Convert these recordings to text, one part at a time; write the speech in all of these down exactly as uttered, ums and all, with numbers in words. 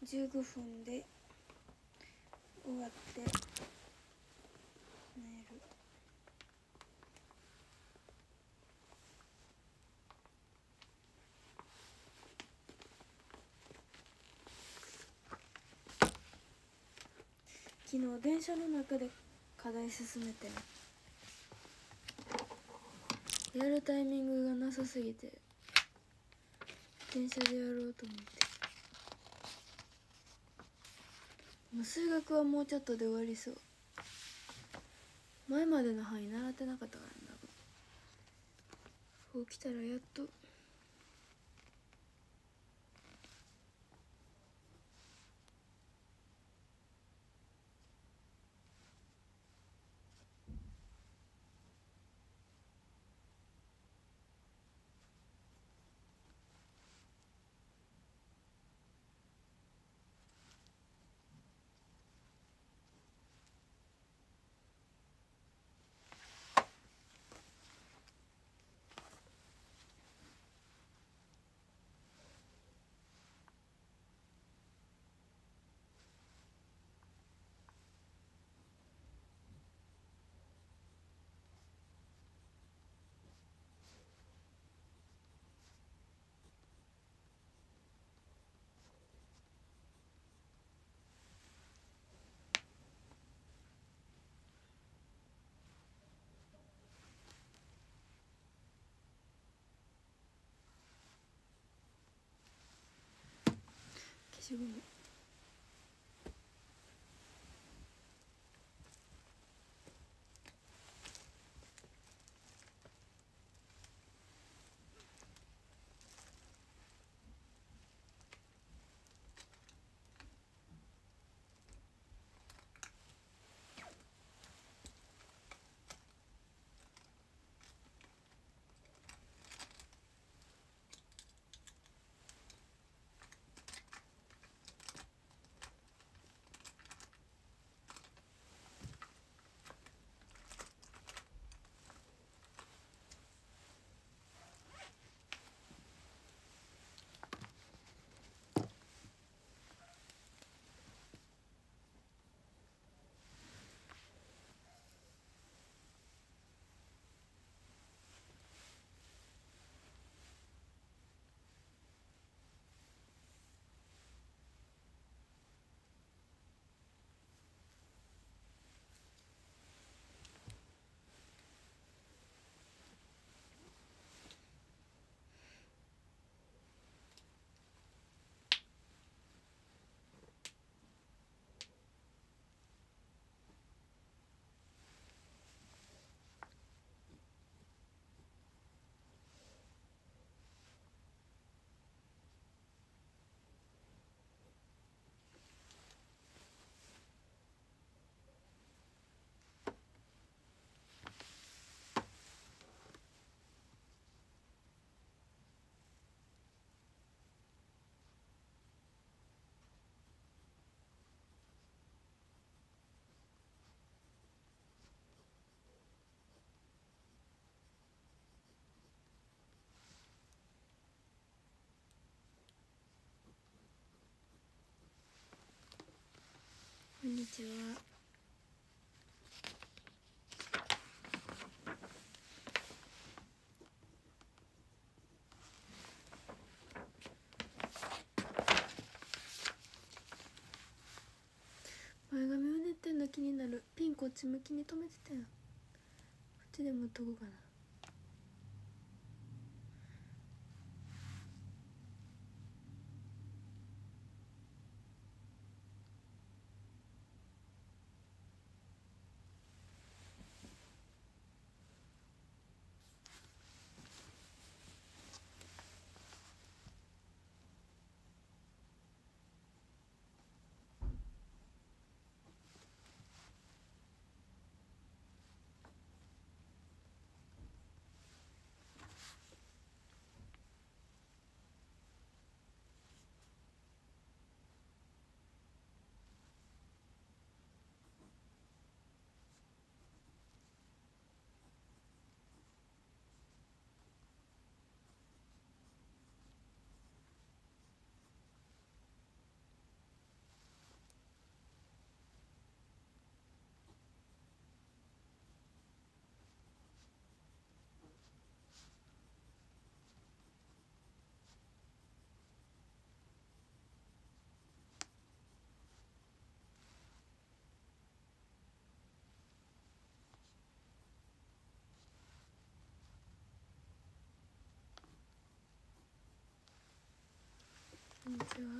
じゅうごふんで終わって寝る。昨日電車の中で課題進めてやるタイミングがなさすぎて電車でやろうと思って、もう数学はもうちょっとで終わりそう。前までの範囲習ってなかったからな。こう来たらやっと。消しゴム。こんにちは。前髪を塗ってんの気になる。ピンこっち向きに留めてたよ。こっちでもっとこうかな。 にちは。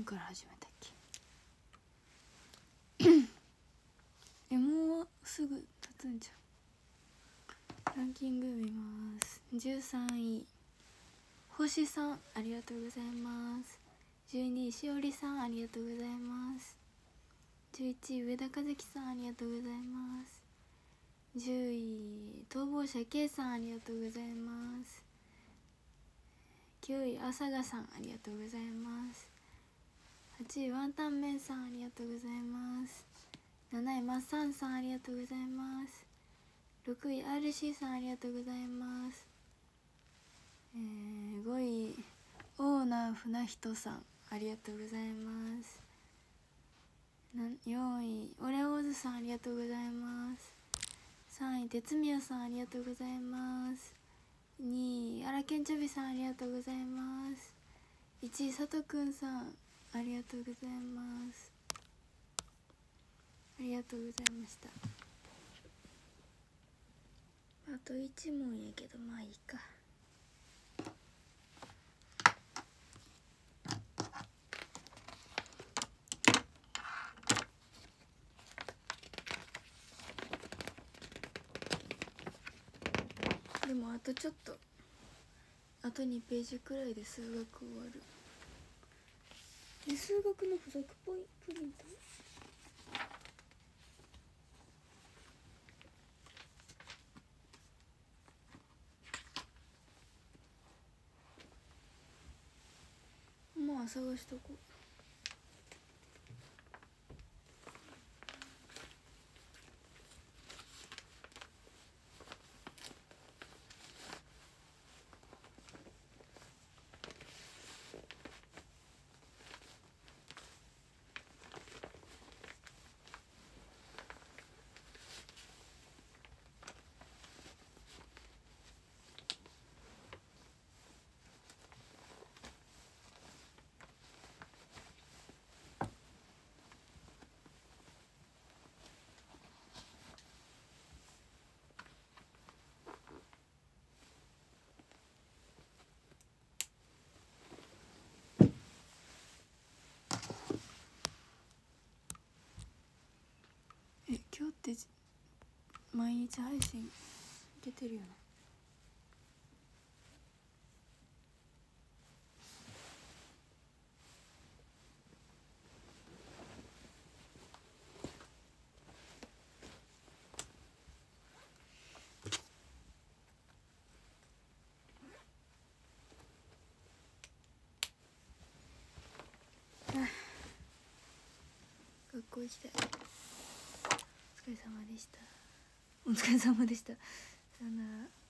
分から始めたっけえ、もうすぐ経つんじゃん。ランキング見ます。じゅうさんい星さん、ありがとうございます。じゅうにいしおりさん、ありがとうございます。じゅういちい上田和樹さん、ありがとうございます。じゅうい逃亡者 K さん、ありがとうございます。きゅうい朝賀さん、ありがとうございます。はちいワンタンメンさん、ありがとうございます。なないマッサンさん、ありがとうございます。ろくい アールシー さん、ありがとうございます。えー、ごいオーナー船人さん、ありがとうございます。よんいオレオーズさん、ありがとうございます。さんい哲宮さん、ありがとうございます。にいアラケンチョビさん、ありがとうございます。いちい佐藤くんさん、ありがとうございます。ありがとうございました。あといち問やけどまあいいか。でもあとちょっと、あとにページくらいで数学終わる。で数学の付属ポイプリントまあ探しとこう。え、今日って毎日配信いけてるよね。学校行きたい。お疲れ様でした。お疲れ様でした。さよなら。